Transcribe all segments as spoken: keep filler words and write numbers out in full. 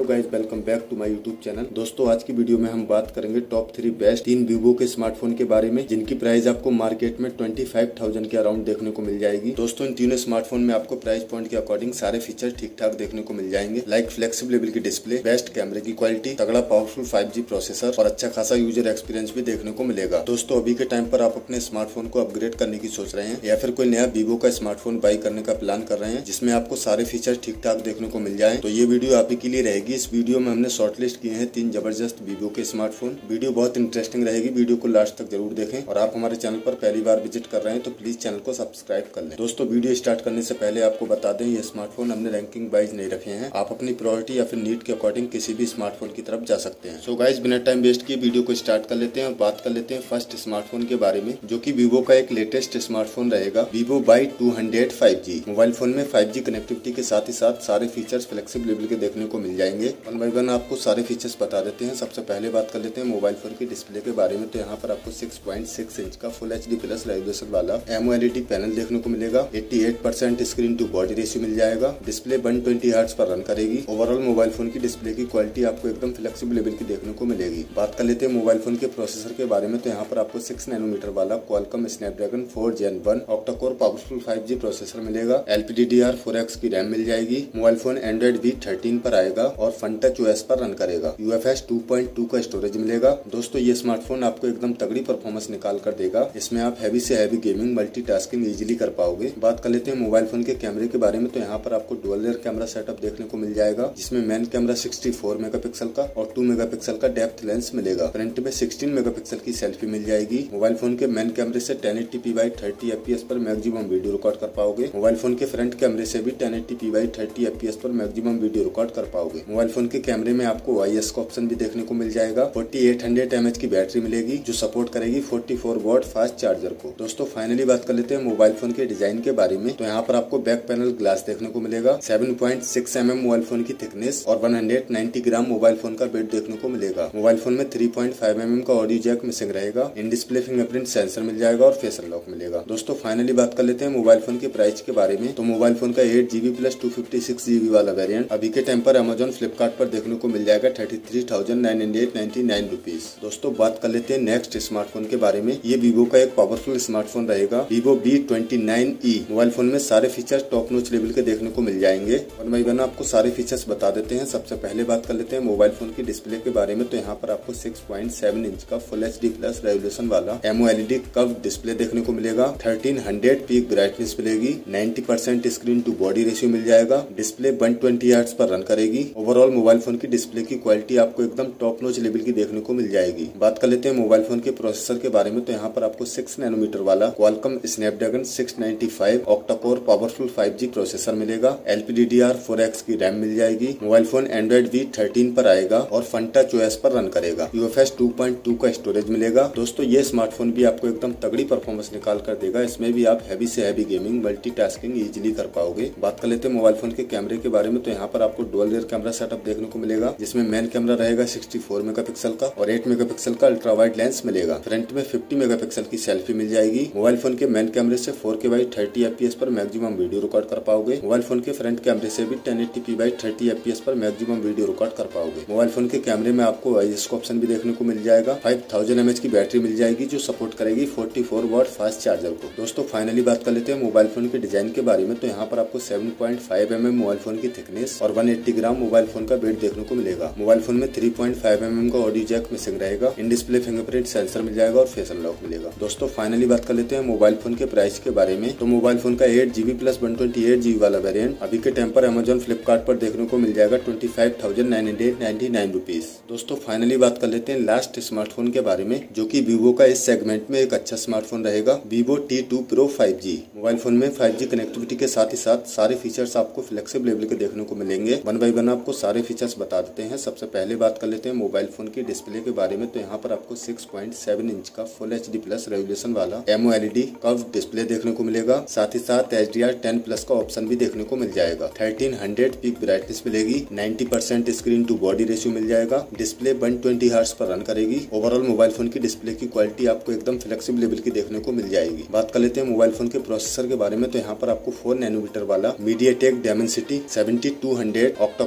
Guys, welcome back to my YouTube channel. दोस्तों, आज की वीडियो में हम बात करेंगे टॉप थ्री बेस्ट तीन वीवो के स्मार्टफोन के बारे में, जिनकी प्राइस आपको मार्केट में ट्वेंटी फाइव थाउजेंड के अराउंड देखने को मिल जाएगी। दोस्तों, इन तीनों स्मार्टफोन में आपको प्राइस पॉइंट के अकॉर्डिंग सारे फीचर ठीक ठाक देखने को मिल जाएंगे, लाइक फ्लेक्सिबल लेवल की डिस्प्ले, बेस्ट कैमरे की क्वालिटी, तगड़ा पावरफुल फाइव जी प्रोसेसर और अच्छा खासा यूजर एक्सपीरियंस भी देखने को मिलेगा। दोस्तों, अभी के टाइम पर आप अपने स्मार्टफोन को अपग्रेड करने की सोच रहे हैं या फिर कोई नया वीवो का स्मार्टफोन बाई करने का प्लान कर रहे हैं जिसमें आपको सारे फीचर ठीक ठाक देखने को मिल जाए, तो ये वीडियो आप ही के लिए रहेगी। इस वीडियो में हमने शॉर्टलिस्ट किए हैं तीन जबरदस्त वीवो के स्मार्टफोन। वीडियो बहुत इंटरेस्टिंग रहेगी, वीडियो को लास्ट तक जरूर देखें। और आप हमारे चैनल पर पहली बार विजिट कर रहे हैं तो प्लीज चैनल को सब्सक्राइब कर लें। दोस्तों, वीडियो स्टार्ट करने से पहले आपको बता दें, ये स्मार्टफोन हमने रैंकिंग वाइज नहीं रखे हैं। आप अपनी प्रायोरिटी या फिर नीड के अकॉर्डिंग किसी भी स्मार्टफोन की तरफ जा सकते हैं। सो गाइस, बिना टाइम वेस्ट किए वीडियो को स्टार्ट कर लेते हैं और बात कर लेते हैं फर्स्ट स्मार्टफोन के बारे में, जो की वीवो का एक लेटेस्ट स्मार्टफोन रहेगा, Vivo Y two hundred five G. Mobile phone में फाइव जी कनेक्टिविटी के साथ ही साथ सारे फीचर्स फ्लेक्सिबल लेवल के देखने को मिल जाएंगे। वन बाई वन आपको सारे फीचर्स बता देते हैं। सबसे पहले बात कर लेते हैं मोबाइल फोन की डिस्प्ले के बारे में, तो यहाँ पर आपको सिक्स पॉइंट सिक्स इंच का full H D plus resolution वाला एमओएलईडी पैनल देखने को मिलेगा। अट्ठासी percent screen to body ratio मिल जाएगा। डिस्प्ले वन ट्वेंटी हर्ट्ज पर रन करेगी। ओवरऑल मोबाइल फोन की डिस्प्ले की क्वालिटी आपको एकदम फ्लेक्सिबल लेवल की देखने को मिलेगी। बात कर लेते हैं मोबाइल फोन के प्रोसेसर के बारे में, तो यहाँ पर आपको सिक्स नैनोमीटर वाला Qualcomm Snapdragon four gen one octa core powerful five G processor मिलेगा। एलपीडीडीआर फोर एक्स की रैम मिल जाएगी। Mobile phone Android V thirteen पर आएगा और फनटच ओएस पर रन करेगा। यूएफएस टू पॉइंट टू का स्टोरेज मिलेगा। दोस्तों, ये स्मार्टफोन आपको एकदम तगड़ी परफॉर्मेंस निकाल कर देगा। इसमें आप हैवी से हैवी गेमिंग मल्टीटास्किंग इजीली कर पाओगे। बात कर लेते हैं मोबाइल फोन के कैमरे के बारे में, तो यहाँ पर आपको डुअल लेयर कैमरा सेटअप देखने को मिल जाएगा, जिसमें main camera sixty four megapixel का और टू मेगापिक्सल का डेप्थ लेंस मिलेगा। फ्रंट में सिक्सटीन मेगापिक्सल की सेल्फी मिल जाएगी। मोबाइल फोन के मेन कैमरे से ten eighty P by thirty FPS पर मैक्सिमम वीडियो रिकॉर्ड कर पाओगे। मोबाइल फोन के फ्रंट कैमरे से भी ten eighty P by thirty FPS पर मैक्सिमम वीडियो रिकॉर्ड कर पाओगे। मोबाइल फोन के कैमरे में आपको वाईएस का ऑप्शन भी देखने को मिल जाएगा। फोर्टी एट हंड्रेड एमएच की बैटरी मिलेगी, जो सपोर्ट करेगी forty four watt fast charger को। दोस्तों, फाइनली बात कर लेते हैं मोबाइल फोन के डिजाइन के बारे में, तो यहाँ पर आपको बैक पैनल ग्लास देखने को मिलेगा। Seven point six M M mobile phone की थिकनेस और one hundred ninety gram mobile phone का वेट देखने को मिलेगा। मोबाइल फोन में three point five M M का ऑडियो जैक मिसिंग रहेगा। इन डिस्प्ले फिंगरप्रिंट सेंसर मिल जाएगा और फेस अनलॉक मिलेगा। दोस्तों, फाइनली बात कर लेते हैं मोबाइल फोन के प्राइस के बारे में, तो मोबाइल फोन का eight GB plus two fifty six GB वाला वेरिएंट अभी के टाइम पर अमेजॉन फ्लिपकार्ट पर देखने को मिल जाएगा thirty three thousand nine hundred ninety nine rupees. दोस्तों, बात कर लेते हैं नेक्स्ट स्मार्टफोन के बारे में। ये वीवो का एक पावरफुल स्मार्टफोन रहेगा, Vivo V twenty nine E. Mobile phone में सारे फीचर्स टॉप नॉच लेवल के देखने को मिल जाएंगे। वन बाई वन आपको सारे फीचर्स बता देते हैं। सबसे पहले बात कर लेते हैं मोबाइल फोन की डिस्प्ले के बारे में, तो यहाँ पर आपको सिक्स पॉइंट सेवन इंच का full H D plus resolution वाला एमओएलईडी कर्व डिस्प्ले देखने को मिलेगा। थर्टीन हंड्रेड पीक ब्राइटनेस मिलेगी। Ninety percent screen to body ratio मिल जाएगा। डिस्प्ले वन ट्वेंटी हर्ट्ज पर रन करेगी। ओवरऑल मोबाइल फोन की डिस्प्ले की क्वालिटी आपको एकदम टॉप नॉच लेवल की देखने को मिल जाएगी। बात कर लेते हैं मोबाइल फोन के प्रोसेसर के बारे में, तो यहाँ पर आपको सिक्स नैनोमीटर वाला Qualcomm Snapdragon six ninety five octa core powerful five G processor मिलेगा। एलपीडीडीआर फोर एक्स की रैम मिल जाएगी। Mobile phone Android V thirteen पर आएगा और फनटच ओएस पर रन करेगा। यूएफएस टू पॉइंट टू का स्टोरेज मिलेगा। दोस्तों, ये स्मार्टफोन भी आपको एकदम तगड़ी परफॉर्मेंस निकाल कर देगा। इसमें भी आप हैवी से हैवी गेमिंग मल्टीटास्किंग इजीली कर पाओगे। बात कर लेते हैं मोबाइल फोन के कैमरे के बारे में, तो यहाँ पर आपको डुअल रियर कैमरा सेटअप देखने को मिलेगा, जिसमें मेन कैमरा रहेगा सिक्सटी फोर मेगापिक्सल का और एट मेगापिक्सल का अल्ट्रा वाइड लेंस मिलेगा। फ्रंट में फिफ्टी मेगापिक्सल की सेल्फी मिल जाएगी। मोबाइल फोन के मेन कैमरे से four K by thirty FPS पर मैक्सिमम वीडियो रिकॉर्ड कर पाओगे। मोबाइल फोन के फ्रंट कैमरे से भी ten eighty P by thirty FPS पर मैक्सिमम वीडियो रिकॉर्ड कर पाओगे। मोबाइल फोन के कैमरे में आपको वाईएस का ऑप्शन भी देखने को मिल जाएगा। फाइव थाउजेंड एमएच की बैटरी मिल जाएगी, जो सपोर्ट करेगी forty four watt fast charger को। दोस्तों, फाइनली बात कर लेते हैं मोबाइल फोन के डिजाइन के बारे में, तो यहाँ पर आपको seven point five M M mobile phone की थिकनेस और one eighty gram mobile phone का वेट देखने को मिलेगा। मोबाइल फोन में three point five M M का ऑडियो जैक मिसिंग रहेगा। इन डिस्प्ले फिंगरप्रिंट सेंसर मिल जाएगा और फेस अनलॉक मिलेगा। दोस्तों, फाइनली बात कर लेते हैं मोबाइल फोन के प्राइस के बारे में, तो मोबाइल फोन का eight GB plus one twenty eight GB वाला वेरिएंट अभी के टाइम पर अमेजॉन फ्लिपकार्ट पर देखने को मिल जाएगा twenty five thousand nine hundred ninety nine rupees. दोस्तों, फाइनली बात कर लेते हैं लास्ट स्मार्टफोन के बारे में, जो कि वीवो का इस सेगमेंट में एक अच्छा स्मार्टफोन रहेगा, Vivo T two pro five G. Mobile phone में फाइव जी कनेक्टिविटी के साथ ही साथ सारे फीचर्स आपको फ्लेक्सिबल लेवल के देखने को मिलेंगे। वन बाई वन आपको सारे फीचर्स बता देते हैं। सबसे पहले बात कर लेते हैं मोबाइल फोन की डिस्प्ले के बारे में, तो यहाँ पर आपको सिक्स पॉइंट सेवन इंच का full H D plus resolution वाला एमओएलईडी कर्व डिस्प्ले देखने को मिलेगा। साथ ही साथ H D R ten plus का ऑप्शन भी देखने को मिल जाएगा। थर्टीन हंड्रेड पीक ब्राइटनेस मिलेगी। Ninety percent screen to body ratio मिल जाएगा। डिस्प्ले वन ट्वेंटी हर्ट्ज पर रन करेगी। ओवरऑल मोबाइल फोन की डिस्प्ले की क्वालिटी आपको एकदम फ्लेक्सिबल लेवल की देखने को मिल जाएगी। बात कर लेते हैं मोबाइल फोन के प्रोसेसर के बारे में, तो यहाँ पर आपको फोर नैनोमीटर वाला MediaTek Dimensity seventy two hundred octa core power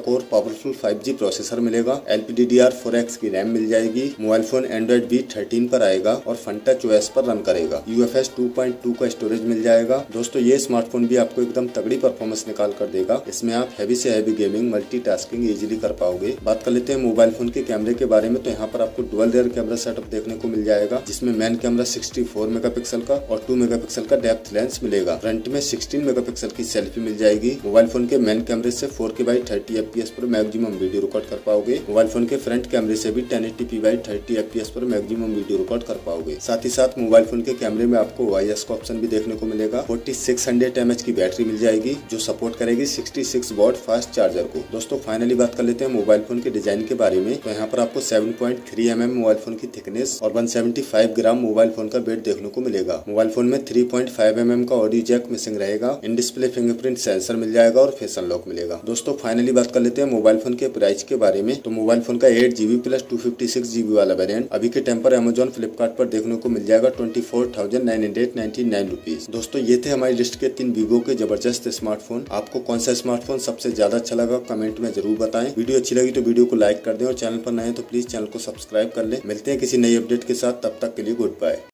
powerful five G processor मिलेगा, L P D D R four X की रैम मिल जाएगी। Mobile phone Android V thirteen पर आएगा और फन टच ओ एस पर run करेगा। U F S two point two का स्टोरेज मिल जाएगा। दोस्तों ये स्मार्टफोन भी आपको एकदम तगड़ी परफॉर्मेंस निकाल कर देगा। इसमें आप हैवी से हैवी गेमिंग, मल्टीटास्किंग इजीली कर पाओगे। बात कर लेते हैं मोबाइल फोन के कैमरे के बारे में, तो यहाँ पर आपको डुअल रियर कैमरा सेटअप देखने को मिल जाएगा, जिसमें main camera sixty four megapixel का और टू मेगापिक्सल का डेप्थ लेंस मिलेगा। फ्रंट में सिक्सटीन मेगापिक्सल की सेल्फी मिल जाएगी। मोबाइल फोन के मेन कैमरे से four K by thirty F P S पर मैक्सिमम वीडियो रिकॉर्ड कर पाओगे। मोबाइल फोन के फ्रंट कैमरे से भी ten eighty P by thirty F P S पर मैक्सिमम वीडियो रिकॉर्ड कर पाओगे। साथ ही साथ मोबाइल फोन के कैमरे में आपको वॉइस का ऑप्शन भी देखने को मिलेगा। Forty six hundred M H की बैटरी मिल जाएगी, जो सपोर्ट करेगी sixty six watt fast charger को। दोस्तों फाइनली बात कर लेते हैं मोबाइल फोन के डिजाइन के बारे में, तो यहाँ पर आपको seven point three M M mobile phone की थिकनेस और one seventy five gram mobile phone का वेट देखने को मिलेगा। मोबाइल फोन में three point five M M का ऑडियो जैक मिसिंग रहेगा। इन डिस्प्ले फिंगरप्रिंट सेंसर मिल जाएगा और फेस अनलॉक मिलेगा। दोस्तों फाइनली बात कर लेते हैं मोबाइल फोन के प्राइस के बारे में, तो मोबाइल फोन का eight GB plus two fifty six GB वाला वेरिएंट अभी के टाइम पर अमेजॉन फ्लिपकार्ट पर देखने को मिल जाएगा twenty four thousand nine hundred ninety nine rupees. दोस्तों ये थे हमारी लिस्ट के तीन वीवो के जबरदस्त स्मार्टफोन। आपको कौन सा स्मार्टफोन सबसे ज्यादा अच्छा लगा कमेंट में जरूर बताएं। वीडियो अच्छी लगी तो वीडियो को लाइक कर दें और चैनल पर नए हैं तो प्लीज चैनल को सब्सक्राइब कर लें। मिलते हैं किसी नई अपडेट के साथ, तब तक के लिए गुड बाय।